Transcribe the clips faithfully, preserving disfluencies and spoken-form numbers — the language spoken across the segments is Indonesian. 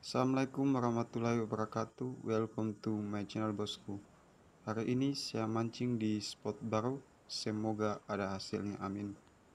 Assalamualaikum warahmatullahi wabarakatuh. Welcome to my channel bosku. Hari ini saya mancing di spot baru. Semoga ada hasilnya, amin.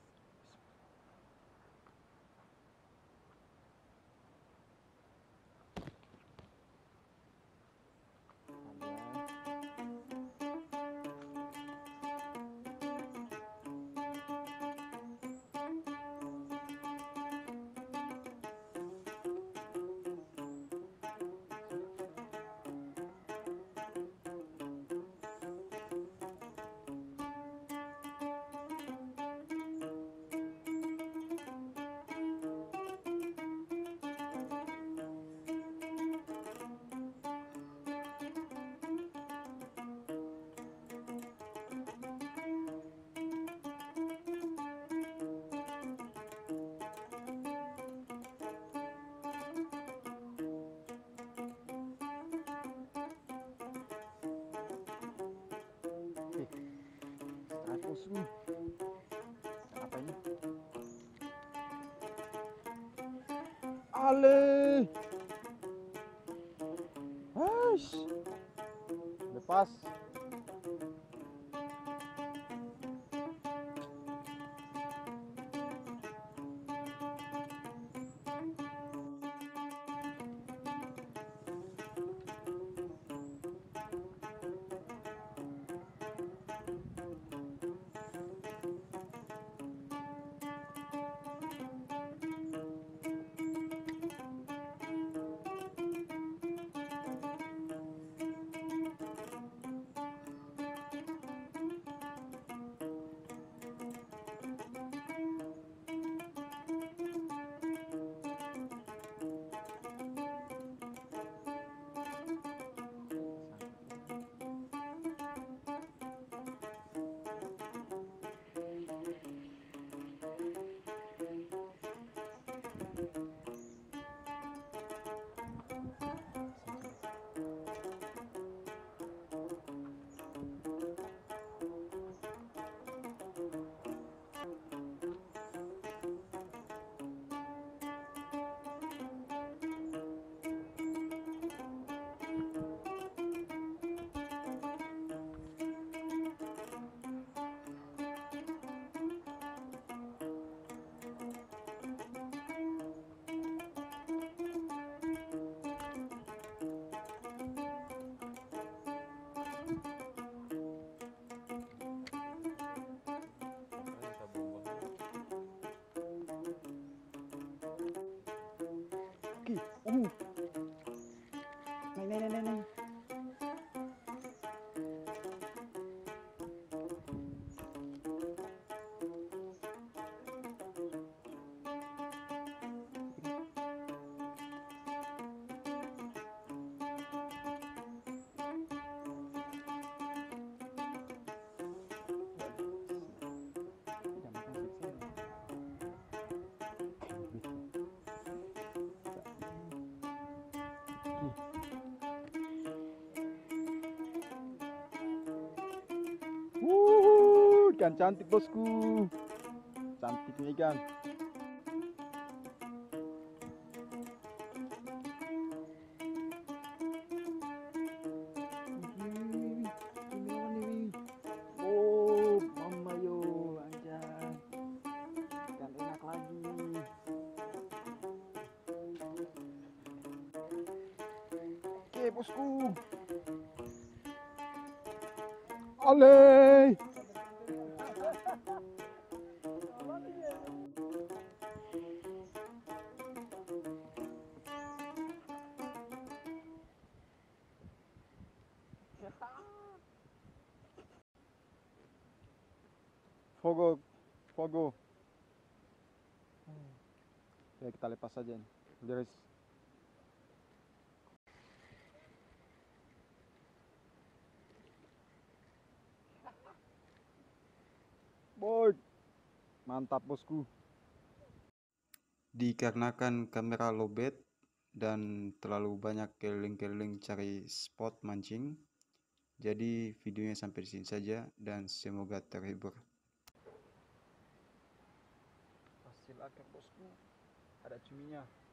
Bosku, apa ini? Ale, Hush. Lepas. Oke, uh, neng, neng, neng, neng. Wuh, ikan cantik bosku. Cantik nih ikan. Wih, istimewa nih. Oh, mama yo, anjay. Ikan enak lagi. Oke, bosku. Ale. Fogo, fogo. Ya, kita lepas saja nih. Guys. Boy. Mantap bosku. Dikarenakan kamera lowbat dan terlalu banyak keliling-keliling cari spot mancing, jadi videonya sampai di sini saja dan semoga terhibur. Hasil akar bosku. Ada cuminya.